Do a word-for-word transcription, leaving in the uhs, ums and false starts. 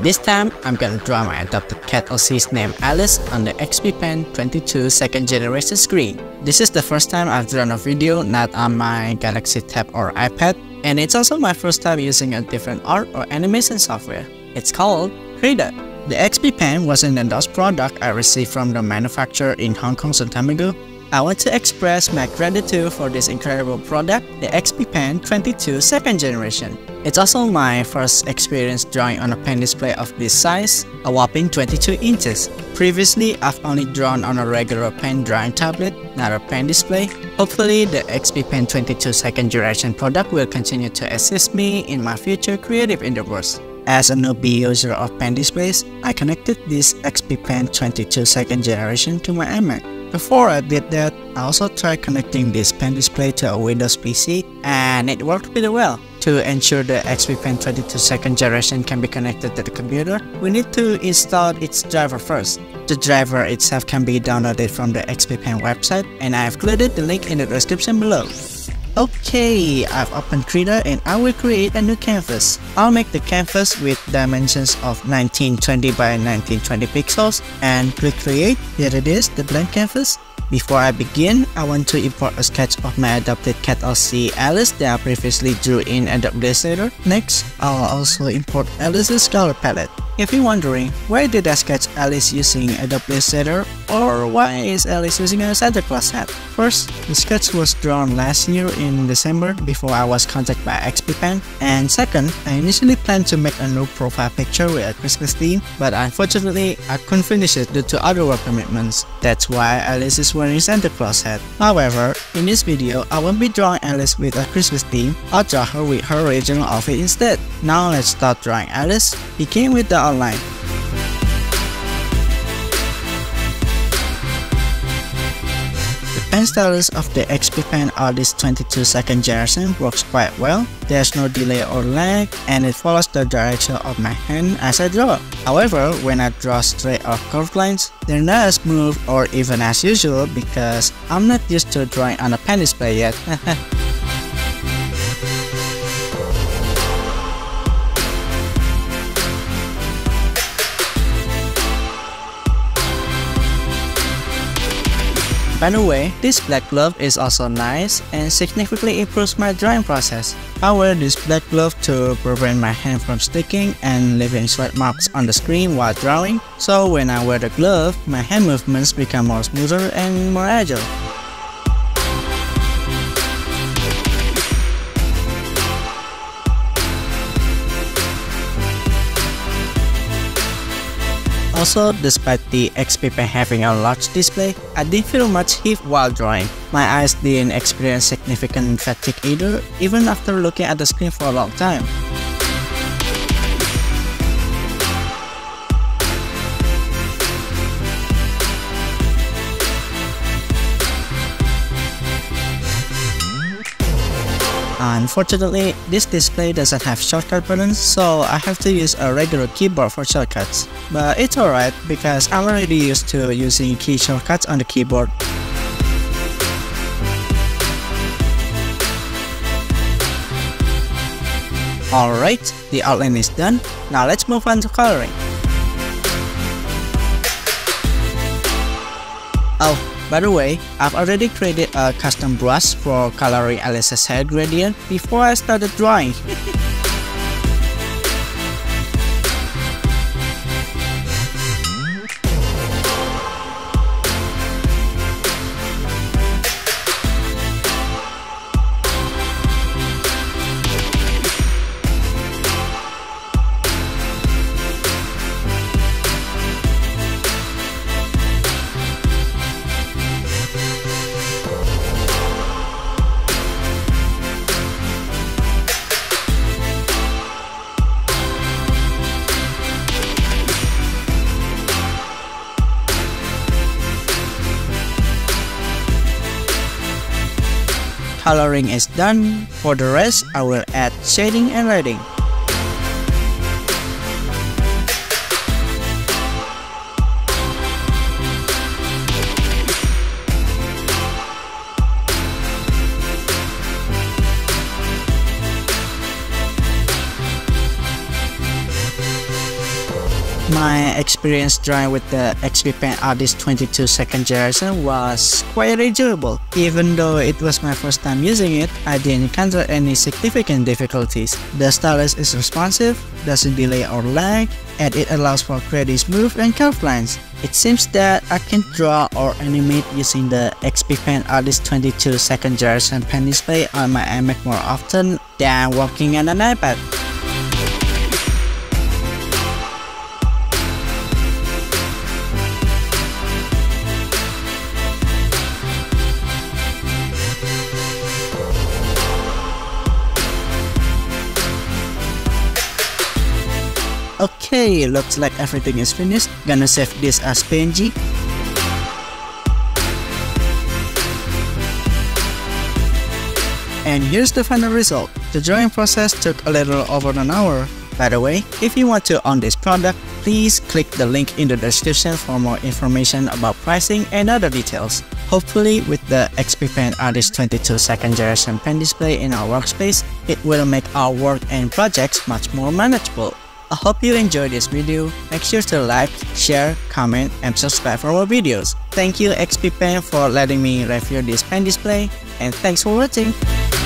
This time, I'm gonna draw my adopted cat Aussie's name Alice on the X P Pen twenty-two second generation screen. This is the first time I've drawn a video not on my Galaxy Tab or iPad, and it's also my first time using a different art or animation software. It's called Krita. The X P Pen was an endorsed product I received from the manufacturer in Hong Kong some time ago. I want to express my gratitude for this incredible product, the X P Pen twenty-two second generation. It's also my first experience drawing on a pen display of this size, a whopping twenty-two inches. Previously, I've only drawn on a regular pen drawing tablet, not a pen display. Hopefully, the X P Pen twenty-two second generation product will continue to assist me in my future creative endeavors. As a newbie user of pen displays, I connected this X P Pen twenty-two second generation to my iMac. Before I did that, I also tried connecting this pen display to a Windows P C, and it worked pretty well. To ensure the X P Pen twenty-two second generation can be connected to the computer, we need to install its driver first. The driver itself can be downloaded from the X P Pen website, and I have included the link in the description below. Okay, I've opened Krita and I will create a new canvas. I'll make the canvas with dimensions of nineteen twenty by nineteen twenty pixels and click create. Here it is, the blank canvas. Before I begin, I want to import a sketch of my adopted cat Aussie Alice that I previously drew in Adobe Illustrator. Next, I'll also import Alice's color palette. If you're wondering, why did I sketch Alice using Adobe Illustrator, or why is Alice using a Santa Claus hat? First, the sketch was drawn last year in December before I was contacted by X P Pen. And second, I initially planned to make a new profile picture with a Christmas theme, but unfortunately, I couldn't finish it due to other work commitments. That's why Alice is wearing Santa Claus hat. However, in this video, I won't be drawing Alice with a Christmas theme. I'll draw her with her original outfit instead. Now let's start drawing Alice. Begin with the outline. The pen stylus of the X P Pen Artist twenty-two second generation works quite well. There's no delay or lag, and it follows the direction of my hand as I draw. However, when I draw straight or curved lines, they're not as smooth or even as usual because I'm not used to drawing on a pen display yet. By the way, this black glove is also nice and significantly improves my drawing process. I wear this black glove to prevent my hand from sticking and leaving sweat marks on the screen while drawing, so when I wear the glove, my hand movements become more smoother and more agile. Also, despite the X P Pen having a large display, I didn't feel much heat while drawing. My eyes didn't experience significant fatigue either, even after looking at the screen for a long time. Unfortunately, this display doesn't have shortcut buttons, so I have to use a regular keyboard for shortcuts. But it's alright because I'm already used to using key shortcuts on the keyboard. Alright, the outline is done. Now let's move on to coloring. Oh, by the way, I've already created a custom brush for coloring Alice's hair gradient before I started drawing. Coloring is done. For the rest, I will add shading and lighting. My experience drawing with the X P Pen Artist twenty-two second generation was quite enjoyable. Even though it was my first time using it, I didn't encounter any significant difficulties. The stylus is responsive, doesn't delay or lag, and it allows for creating smooth and curved lines. It seems that I can draw or animate using the X P Pen Artist twenty-two second generation pen display on my iMac more often than working on an iPad. Okay, looks like everything is finished. Gonna save this as P N G. And here's the final result. The drawing process took a little over an hour. By the way, if you want to own this product, please click the link in the description for more information about pricing and other details. Hopefully, with the X P Pen Artist twenty-two second generation pen display in our workspace, it will make our work and projects much more manageable. I hope you enjoyed this video. Make sure to like, share, comment, and subscribe for more videos. Thank you X P Pen for letting me review this pen display, and thanks for watching.